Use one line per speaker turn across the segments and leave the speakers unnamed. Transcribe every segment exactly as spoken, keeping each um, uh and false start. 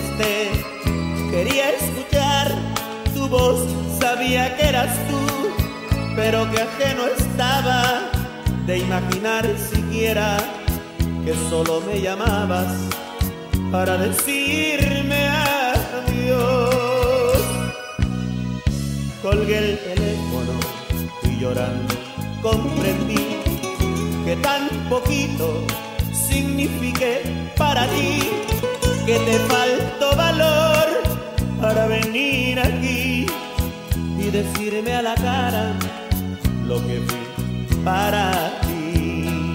contesté. Quería escuchar tu voz, sabía que eras tú, pero que ajeno estaba de imaginar siquiera que solo me llamabas para decirme adiós. Colgué el teléfono y llorando comprendí que tan poquito signifiqué para ti, que te faltó valor para venir aquí y decirme a la cara lo que fui para ti.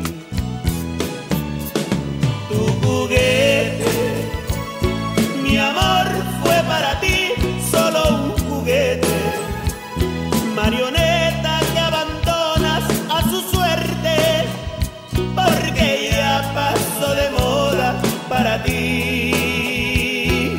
Tu juguete, mi amor, fue para ti solo un juguete, marioneta que abandonas a su suerte, porque ya pasó de moda para ti.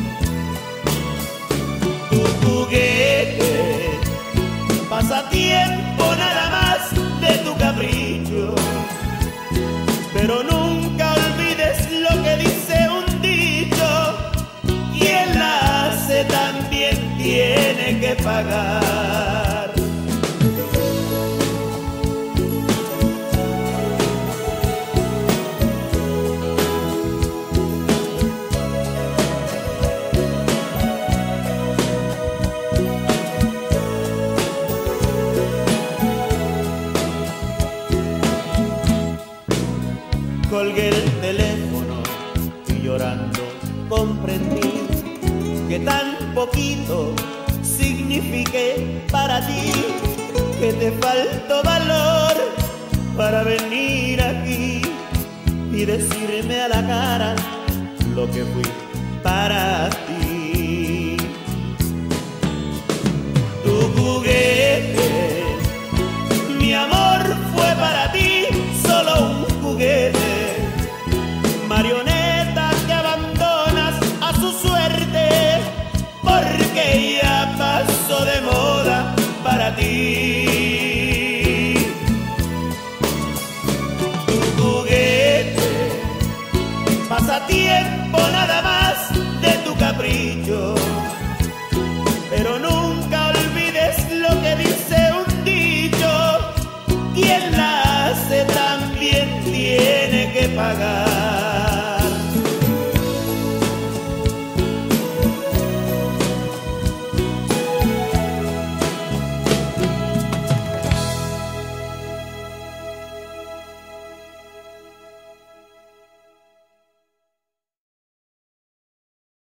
Tu juguete, pasatiempo nada más de tu capricho, pero nunca olvides lo que dice un dicho: quien la hace también tiene que pagar. Colgué el teléfono y llorando comprendí que tan poquito signifiqué para ti, que te faltó valor para venir aquí y decirme a la cara lo que fui